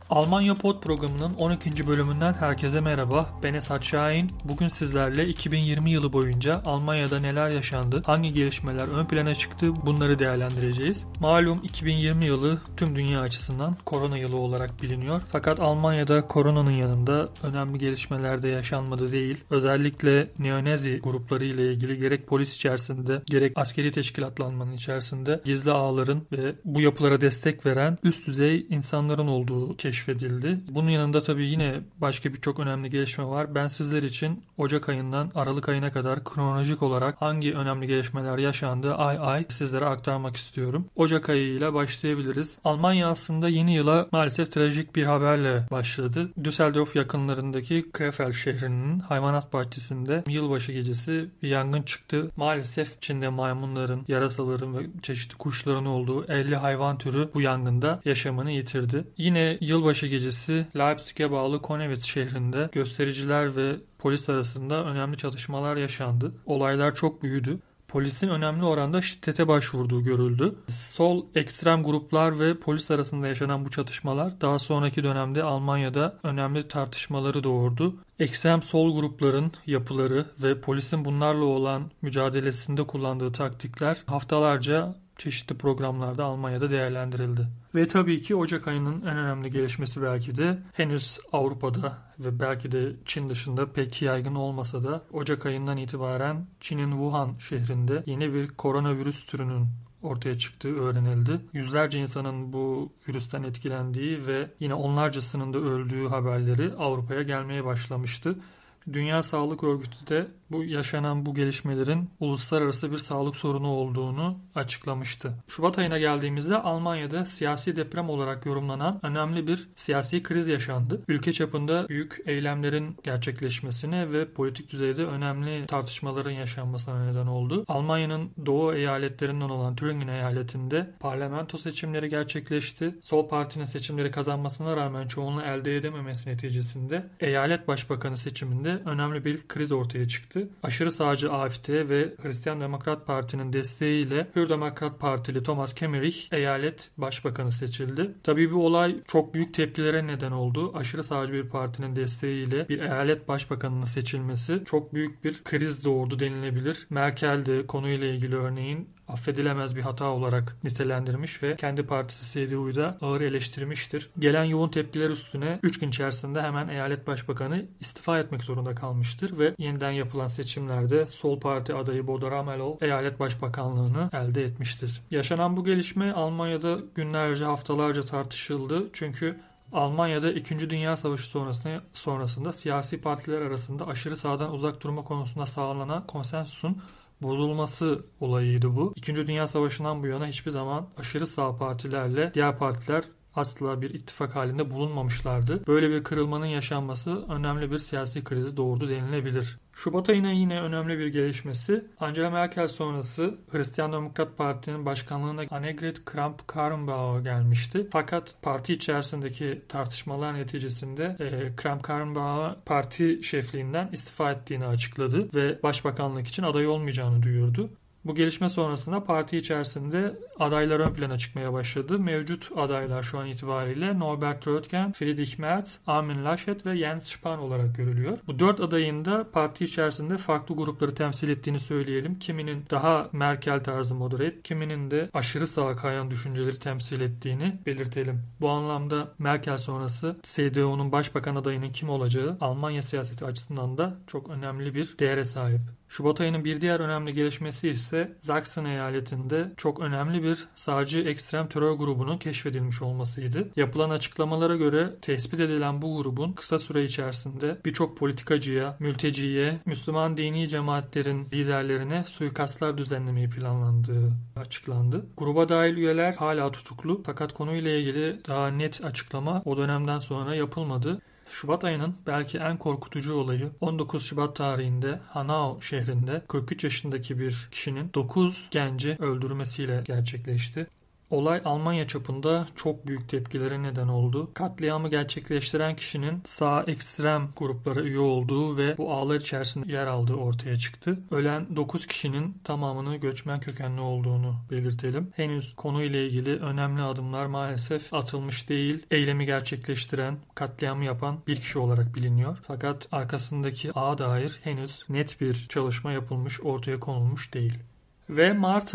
Almanya Pod programının 12. bölümünden herkese merhaba. Ben Esat Şahin. Bugün sizlerle 2020 yılı boyunca Almanya'da neler yaşandı, hangi gelişmeler ön plana çıktı bunları değerlendireceğiz. Malum 2020 yılı tüm dünya açısından korona yılı olarak biliniyor. Fakat Almanya'da koronanın yanında önemli gelişmeler de yaşanmadı değil. Özellikle neonazi grupları ile ilgili gerek polis içerisinde gerek askeri teşkilatlanmanın içerisinde gizli ağların ve bu yapılara destek veren üst düzey insanların olduğu keşfedildi. Bunun yanında tabii yine başka birçok önemli gelişme var. Ben sizler için Ocak ayından Aralık ayına kadar kronolojik olarak hangi önemli gelişmeler yaşandı ay ay sizlere aktarmak istiyorum. Ocak ayıyla başlayabiliriz. Almanya aslında yeni yıla maalesef trajik bir haberle başladı. Düsseldorf yakınlarındaki Krefeld şehrinin hayvanat bahçesinde yılbaşı gecesi bir yangın çıktı. Maalesef içinde maymunların, yarasaların ve çeşitli kuşların olduğu 50 hayvan türü bu yangında yaşamını yitirdi. Yine yılbaşı gecesi Leipzig'e bağlı Konnewitz şehrinde göstericiler ve polis arasında önemli çatışmalar yaşandı. Olaylar çok büyüdü. Polisin önemli oranda şiddete başvurduğu görüldü. Sol ekstrem gruplar ve polis arasında yaşanan bu çatışmalar daha sonraki dönemde Almanya'da önemli tartışmaları doğurdu. Ekstrem sol grupların yapıları ve polisin bunlarla olan mücadelesinde kullandığı taktikler haftalarca çeşitli programlarda Almanya'da değerlendirildi. Ve tabii ki Ocak ayının en önemli gelişmesi belki de henüz Avrupa'da ve belki de Çin dışında pek yaygın olmasa da Ocak ayından itibaren Çin'in Wuhan şehrinde yeni bir koronavirüs türünün ortaya çıktığı öğrenildi. Yüzlerce insanın bu virüsten etkilendiği ve yine onlarcasının da öldüğü haberleri Avrupa'ya gelmeye başlamıştı. Dünya Sağlık Örgütü de bu yaşanan bu gelişmelerin uluslararası bir sağlık sorunu olduğunu açıklamıştı. Şubat ayına geldiğimizde Almanya'da siyasi deprem olarak yorumlanan önemli bir siyasi kriz yaşandı. Ülke çapında büyük eylemlerin gerçekleşmesine ve politik düzeyde önemli tartışmaların yaşanmasına neden oldu. Almanya'nın doğu eyaletlerinden olan Thüringen eyaletinde parlamento seçimleri gerçekleşti. Sol partinin seçimleri kazanmasına rağmen çoğunluğu elde edememesi neticesinde eyalet başbakanı seçiminde önemli bir kriz ortaya çıktı. Aşırı sağcı AfD ve Hristiyan Demokrat Parti'nin desteğiyle Hür Demokrat Partili Thomas Kemmerich eyalet başbakanı seçildi. Tabii bu olay çok büyük tepkilere neden oldu. Aşırı sağcı bir partinin desteğiyle bir eyalet başbakanının seçilmesi çok büyük bir kriz doğurdu denilebilir. Merkel de konuyla ilgili örneğin affedilemez bir hata olarak nitelendirmiş ve kendi partisi CDU'yu da ağır eleştirmiştir. Gelen yoğun tepkiler üstüne 3 gün içerisinde hemen eyalet başbakanı istifa etmek zorunda kalmıştır ve yeniden yapılan seçimlerde sol parti adayı Bodo Ramelow eyalet başbakanlığını elde etmiştir. Yaşanan bu gelişme Almanya'da günlerce haftalarca tartışıldı çünkü Almanya'da 2. Dünya Savaşı sonrasında siyasi partiler arasında aşırı sağdan uzak durma konusunda sağlanan konsensusun bozulması olayıydı bu. 2. Dünya Savaşı'ndan bu yana hiçbir zaman aşırı sağ partilerle diğer partiler asla bir ittifak halinde bulunmamışlardı. Böyle bir kırılmanın yaşanması önemli bir siyasi krizi doğurdu denilebilir. Şubat ayına yine önemli bir gelişmesi Angela Merkel sonrası Hristiyan Demokrat Parti'nin başkanlığına Annegret Kramp-Karrenbauer gelmişti. Fakat parti içerisindeki tartışmalar neticesinde Kramp-Karrenbauer parti şefliğinden istifa ettiğini açıkladı ve başbakanlık için aday olmayacağını duyurdu. Bu gelişme sonrasında parti içerisinde adaylar ön plana çıkmaya başladı. Mevcut adaylar şu an itibariyle Norbert Röttgen, Friedrich Merz, Armin Laschet ve Jens Spahn olarak görülüyor. Bu 4 adayın da parti içerisinde farklı grupları temsil ettiğini söyleyelim. Kiminin daha Merkel tarzı moderate, kiminin de aşırı sağa kayan düşünceleri temsil ettiğini belirtelim. Bu anlamda Merkel sonrası CDU'nun başbakan adayının kim olacağı Almanya siyaseti açısından da çok önemli bir değere sahip. Şubat ayının bir diğer önemli gelişmesi ise Sachsen eyaletinde çok önemli bir sağcı ekstrem terör grubunun keşfedilmiş olmasıydı. Yapılan açıklamalara göre tespit edilen bu grubun kısa süre içerisinde birçok politikacıya, mülteciye, Müslüman dini cemaatlerin liderlerine suikastlar düzenlemeyi planlandığı açıklandı. Gruba dahil üyeler hala tutuklu fakat konuyla ilgili daha net açıklama o dönemden sonra yapılmadı. Şubat ayının belki en korkutucu olayı 19 Şubat tarihinde Hanau şehrinde 43 yaşındaki bir kişinin 9 genci öldürmesiyle gerçekleşti. Olay Almanya çapında çok büyük tepkilere neden oldu. Katliamı gerçekleştiren kişinin sağ ekstrem gruplara üye olduğu ve bu ağlar içerisinde yer aldığı ortaya çıktı. Ölen 9 kişinin tamamını göçmen kökenli olduğunu belirtelim. Henüz konuyla ilgili önemli adımlar maalesef atılmış değil. Eylemi gerçekleştiren, katliamı yapan bir kişi olarak biliniyor. Fakat arkasındaki ağa dair henüz net bir çalışma yapılmış, ortaya konulmuş değil. Ve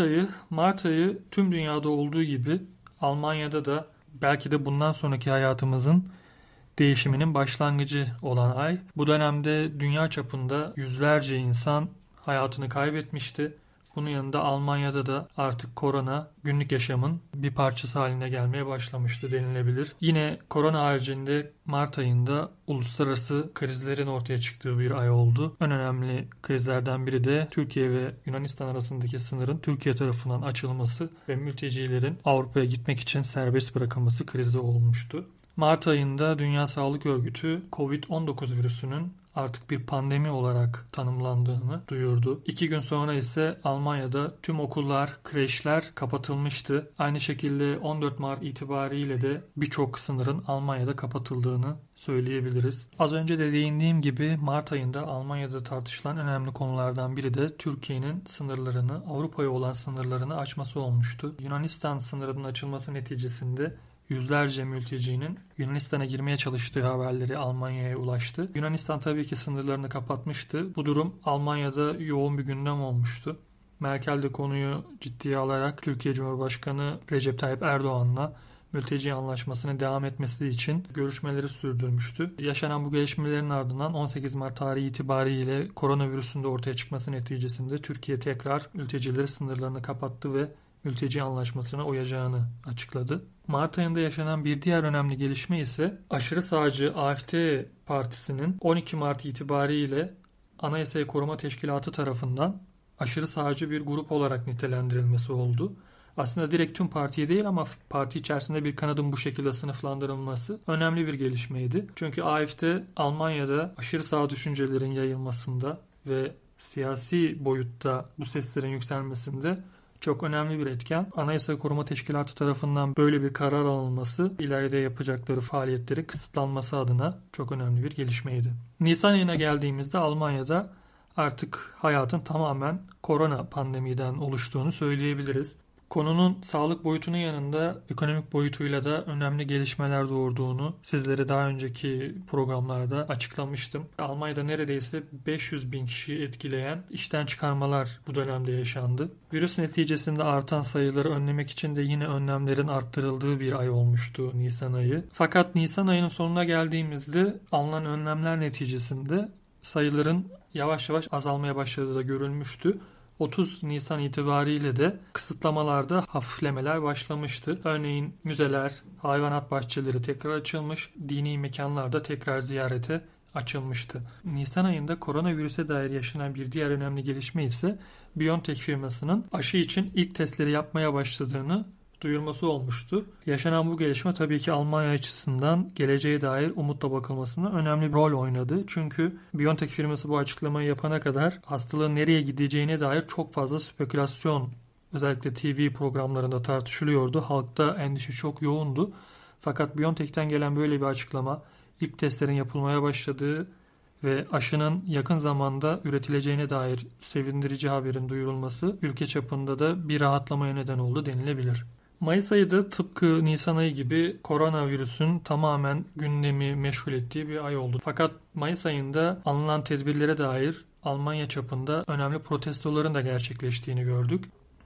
Mart ayı tüm dünyada olduğu gibi Almanya'da da belki de bundan sonraki hayatımızın değişiminin başlangıcı olan ay. Bu dönemde dünya çapında yüzlerce insan hayatını kaybetmişti. Bunun yanında Almanya'da da artık korona günlük yaşamın bir parçası haline gelmeye başlamıştı denilebilir. Yine korona haricinde Mart ayında uluslararası krizlerin ortaya çıktığı bir ay oldu. En önemli krizlerden biri de Türkiye ve Yunanistan arasındaki sınırın Türkiye tarafından açılması ve mültecilerin Avrupa'ya gitmek için serbest bırakılması krizi olmuştu. Mart ayında Dünya Sağlık Örgütü Covid-19 virüsünün artık bir pandemi olarak tanımlandığını duyurdu. 2 gün sonra ise Almanya'da tüm okullar, kreşler kapatılmıştı. Aynı şekilde 14 Mart itibariyle de birçok sınırın Almanya'da kapatıldığını söyleyebiliriz. Az önce de değindiğim gibi Mart ayında Almanya'da tartışılan önemli konulardan biri de Türkiye'nin sınırlarını, Avrupa'ya olan sınırlarını açması olmuştu. Yunanistan sınırının açılması neticesinde yüzlerce mültecinin Yunanistan'a girmeye çalıştığı haberleri Almanya'ya ulaştı. Yunanistan tabii ki sınırlarını kapatmıştı. Bu durum Almanya'da yoğun bir gündem olmuştu. Merkel de konuyu ciddiye alarak Türkiye Cumhurbaşkanı Recep Tayyip Erdoğan'la mülteci anlaşmasının devam etmesi için görüşmeleri sürdürmüştü. Yaşanan bu gelişmelerin ardından 18 Mart tarihi itibariyle koronavirüsün de ortaya çıkması neticesinde Türkiye tekrar mültecileri sınırlarını kapattı ve mülteci anlaşmasına uyacağını açıkladı. Mart ayında yaşanan bir diğer önemli gelişme ise aşırı sağcı AfD partisinin 12 Mart itibariyle Anayasayı Koruma Teşkilatı tarafından aşırı sağcı bir grup olarak nitelendirilmesi oldu. Aslında direkt tüm partiye değil ama parti içerisinde bir kanadın bu şekilde sınıflandırılması önemli bir gelişmeydi. Çünkü AfD Almanya'da aşırı sağ düşüncelerin yayılmasında ve siyasi boyutta bu seslerin yükselmesinde çok önemli bir etken. Anayasa Koruma Teşkilatı tarafından böyle bir karar alınması ileride yapacakları faaliyetleri kısıtlanması adına çok önemli bir gelişmeydi. Nisan ayına geldiğimizde Almanya'da artık hayatın tamamen korona pandemiden oluştuğunu söyleyebiliriz. Konunun sağlık boyutunun yanında ekonomik boyutuyla da önemli gelişmeler doğurduğunu sizlere daha önceki programlarda açıklamıştım. Almanya'da neredeyse 500 bin kişiyi etkileyen işten çıkarmalar bu dönemde yaşandı. Virüs neticesinde artan sayıları önlemek için de yine önlemlerin arttırıldığı bir ay olmuştu Nisan ayı. Fakat Nisan ayının sonuna geldiğimizde alınan önlemler neticesinde sayıların yavaş yavaş azalmaya başladığı da görülmüştü. 30 Nisan itibariyle de kısıtlamalarda hafiflemeler başlamıştı. Örneğin müzeler, hayvanat bahçeleri tekrar açılmış, dini mekanlar da tekrar ziyarete açılmıştı. Nisan ayında koronavirüse dair yaşanan bir diğer önemli gelişme ise BioNTech firmasının aşı için ilk testleri yapmaya başladığını duyurması olmuştu. Yaşanan bu gelişme tabii ki Almanya açısından geleceğe dair umutla bakılmasına önemli bir rol oynadı. Çünkü BioNTech firması bu açıklamayı yapana kadar hastalığın nereye gideceğine dair çok fazla spekülasyon özellikle TV programlarında tartışılıyordu. Halkta endişe çok yoğundu. Fakat BioNTech'ten gelen böyle bir açıklama, ilk testlerin yapılmaya başladığı ve aşının yakın zamanda üretileceğine dair sevindirici haberin duyurulması ülke çapında da bir rahatlamaya neden oldu denilebilir. Mayıs ayı da tıpkı Nisan ayı gibi koronavirüsün tamamen gündemi meşgul ettiği bir ay oldu. Fakat Mayıs ayında alınan tedbirlere dair Almanya çapında önemli protestoların da gerçekleştiğini gördük.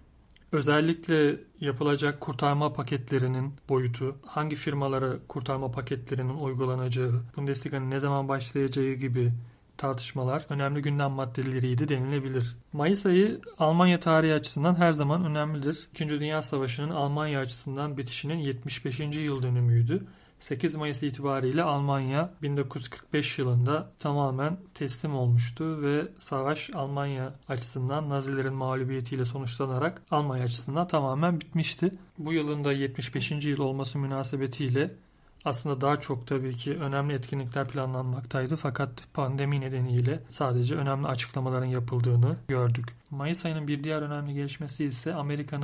Özellikle yapılacak kurtarma paketlerinin boyutu, hangi firmalara kurtarma paketlerinin uygulanacağı, Bundesliga'nın ne zaman başlayacağı gibi tartışmalar önemli gündem maddeleriydi denilebilir. Mayıs ayı Almanya tarihi açısından her zaman önemlidir. İkinci Dünya Savaşı'nın Almanya açısından bitişinin 75. yıl dönümüydü. 8 Mayıs itibariyle Almanya 1945 yılında tamamen teslim olmuştu ve savaş Almanya açısından Nazilerin mağlubiyetiyle sonuçlanarak Almanya açısından tamamen bitmişti. Bu yılın da 75. yıl olması münasebetiyle aslında daha çok tabii ki önemli etkinlikler planlanmaktaydı fakat pandemi nedeniyle sadece önemli açıklamaların yapıldığını gördük. Mayıs ayının bir diğer önemli gelişmesi ise Amerika'nın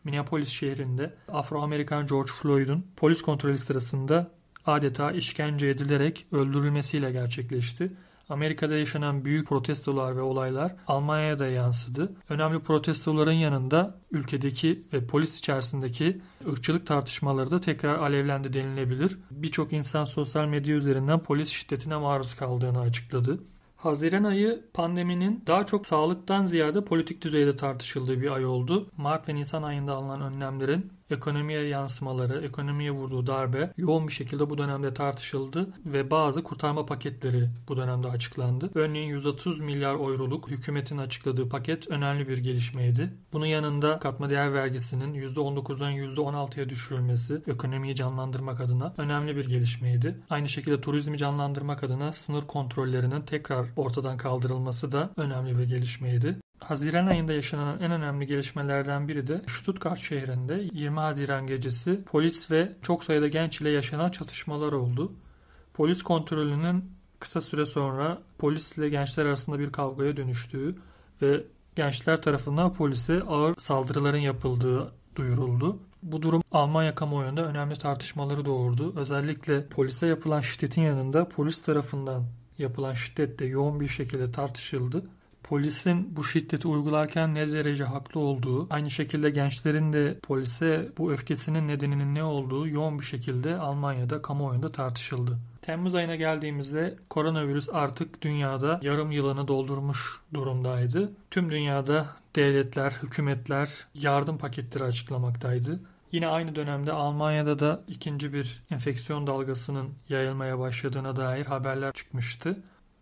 Minneapolis şehrinde Afro-Amerikan George Floyd'un polis kontrolü sırasında adeta işkence edilerek öldürülmesiyle gerçekleşti. Amerika'da yaşanan büyük protestolar ve olaylar Almanya'ya da yansıdı. Önemli protestoların yanında ülkedeki ve polis içerisindeki ırkçılık tartışmaları da tekrar alevlendi denilebilir. Birçok insan sosyal medya üzerinden polis şiddetine maruz kaldığını açıkladı. Haziran ayı pandeminin daha çok sağlıktan ziyade politik düzeyde tartışıldığı bir ay oldu. Mart ve Nisan ayında alınan önlemlerin ekonomiye yansımaları, ekonomiye vurduğu darbe yoğun bir şekilde bu dönemde tartışıldı ve bazı kurtarma paketleri bu dönemde açıklandı. Örneğin 130 milyar euroluk hükümetin açıkladığı paket önemli bir gelişmeydi. Bunun yanında katma değer vergisinin %19'dan %16'ya düşürülmesi ekonomiyi canlandırmak adına önemli bir gelişmeydi. Aynı şekilde turizmi canlandırmak adına sınır kontrollerinin tekrar ortadan kaldırılması da önemli bir gelişmeydi. Haziran ayında yaşanan en önemli gelişmelerden biri de Stuttgart şehrinde 20 Haziran gecesi polis ve çok sayıda genç ile yaşanan çatışmalar oldu. Polis kontrolünün kısa süre sonra polis ile gençler arasında bir kavgaya dönüştüğü ve gençler tarafından polise ağır saldırıların yapıldığı duyuruldu. Bu durum Almanya kamuoyunda önemli tartışmaları doğurdu. Özellikle polise yapılan şiddetin yanında polis tarafından yapılan şiddet de yoğun bir şekilde tartışıldı. Polisin bu şiddeti uygularken ne derece haklı olduğu, aynı şekilde gençlerin de polise bu öfkesinin nedeninin ne olduğu yoğun bir şekilde Almanya'da kamuoyunda tartışıldı. Temmuz ayına geldiğimizde koronavirüs artık dünyada yarım yılını doldurmuş durumdaydı. Tüm dünyada devletler, hükümetler yardım paketleri açıklamaktaydı. Yine aynı dönemde Almanya'da da ikinci bir enfeksiyon dalgasının yayılmaya başladığına dair haberler çıkmıştı.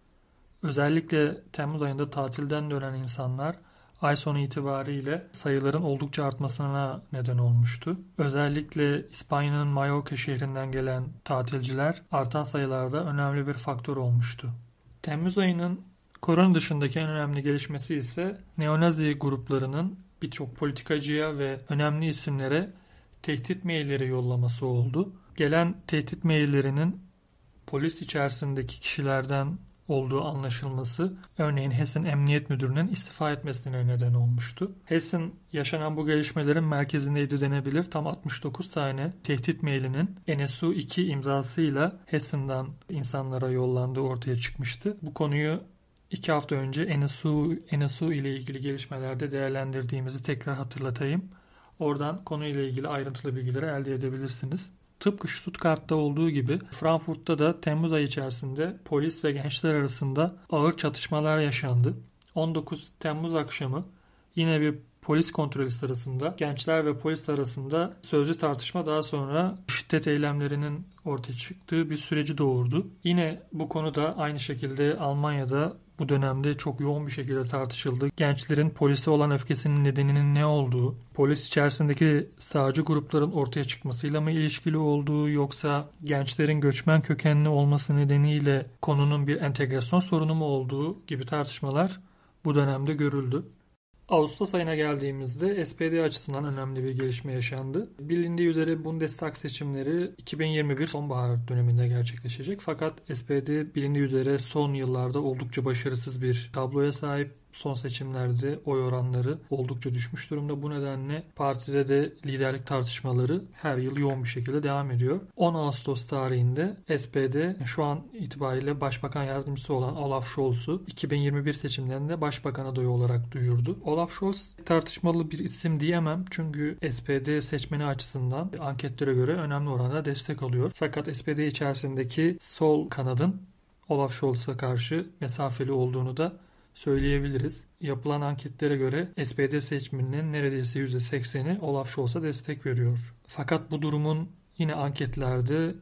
Özellikle Temmuz ayında tatilden dönen insanlar ay sonu itibariyle sayıların oldukça artmasına neden olmuştu. Özellikle İspanya'nın Mallorca şehrinden gelen tatilciler artan sayılarda önemli bir faktör olmuştu. Temmuz ayının korona dışındaki en önemli gelişmesi ise neonazi gruplarının birçok politikacıya ve önemli isimlere tehdit mailleri yollaması oldu. Gelen tehdit maillerinin polis içerisindeki kişilerden olduğu anlaşılması, örneğin Hessen Emniyet Müdürü'nün istifa etmesine neden olmuştu. Hessen yaşanan bu gelişmelerin merkezindeydi denebilir. Tam 69 tane tehdit mailinin NSU-2 imzasıyla Hessen'dan insanlara yollandığı ortaya çıkmıştı. Bu konuyu 2 hafta önce NSU ile ilgili gelişmelerde değerlendirdiğimizi tekrar hatırlatayım. Oradan konuyla ilgili ayrıntılı bilgileri elde edebilirsiniz. Tıpkı Stuttgart'ta olduğu gibi Frankfurt'ta da Temmuz ayı içerisinde polis ve gençler arasında ağır çatışmalar yaşandı. 19 Temmuz akşamı yine bir polis kontrolü sırasında gençler ve polis arasında sözlü tartışma daha sonra şiddet eylemlerinin ortaya çıktığı bir süreci doğurdu. Yine bu konu da aynı şekilde Almanya'da bu dönemde çok yoğun bir şekilde tartışıldı. Gençlerin polise olan öfkesinin nedeninin ne olduğu, polis içerisindeki sağcı grupların ortaya çıkmasıyla mı ilişkili olduğu yoksa gençlerin göçmen kökenli olması nedeniyle konunun bir entegrasyon sorunu mu olduğu gibi tartışmalar bu dönemde görüldü. Ağustos ayına geldiğimizde SPD açısından önemli bir gelişme yaşandı. Bilindiği üzere Bundestag seçimleri 2021 sonbahar döneminde gerçekleşecek. Fakat SPD bilindiği üzere son yıllarda oldukça başarısız bir tabloya sahip. Son seçimlerde oy oranları oldukça düşmüş durumda. Bu nedenle partide de liderlik tartışmaları her yıl yoğun bir şekilde devam ediyor. 10 Ağustos tarihinde SPD şu an itibariyle Başbakan Yardımcısı olan Olaf Scholz'u 2021 seçimlerinde Başbakan adayı olarak duyurdu. Olaf Scholz tartışmalı bir isim diyemem çünkü SPD seçmeni açısından anketlere göre önemli oranda destek alıyor. Fakat SPD içerisindeki sol kanadın Olaf Scholz'a karşı mesafeli olduğunu da söyleyebiliriz. Yapılan anketlere göre SPD seçmeninin neredeyse %80'i Olaf Scholz'a destek veriyor. Fakat bu durumun yine anketlerde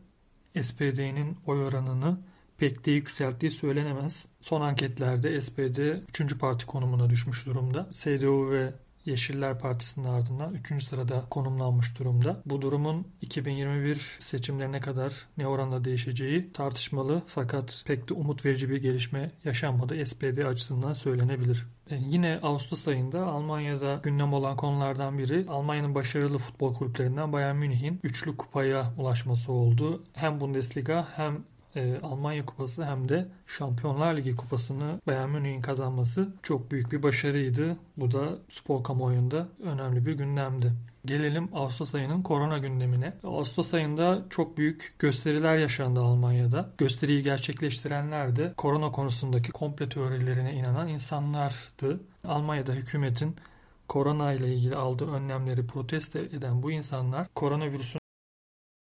SPD'nin oy oranını pek de yükselttiği söylenemez. Son anketlerde SPD 3. parti konumuna düşmüş durumda. CDU ve Yeşiller Partisi'nin ardından 3. sırada konumlanmış durumda. Bu durumun 2021 seçimlerine kadar ne oranda değişeceği tartışmalı fakat pek de umut verici bir gelişme yaşanmadı SPD açısından söylenebilir. Yine Ağustos ayında Almanya'da gündem olan konulardan biri Almanya'nın başarılı futbol kulüplerinden Bayern Münih'in üçlü kupaya ulaşması oldu. Hem Bundesliga hem Almanya Kupası hem de Şampiyonlar Ligi Kupası'nı Bayern Münih'in kazanması çok büyük bir başarıydı. Bu da spor kamuoyunda önemli bir gündemdi. Gelelim Ağustos ayının korona gündemine. Ağustos ayında çok büyük gösteriler yaşandı Almanya'da. Gösteriyi gerçekleştirenler de korona konusundaki komplo teorilerine inanan insanlardı. Almanya'da hükümetin korona ile ilgili aldığı önlemleri protesto eden bu insanlar koronavirüsün